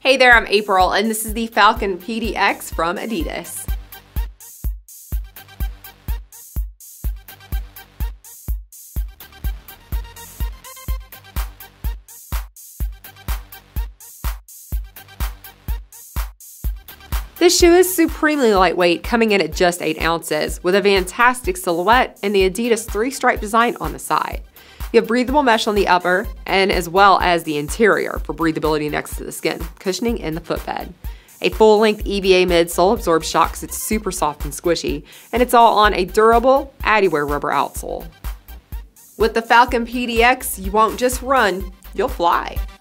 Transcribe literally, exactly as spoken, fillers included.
Hey there, I'm April, and this is the Falcon P D X from Adidas. This shoe is supremely lightweight, coming in at just eight ounces, with a fantastic silhouette and the Adidas three-stripe design on the side. You have breathable mesh on the upper, and as well as the interior for breathability next to the skin, cushioning in the footbed. A full-length E V A midsole absorbs shock because it's super soft and squishy, and it's all on a durable Adiwear rubber outsole. With the Falcon P D X, you won't just run, you'll fly.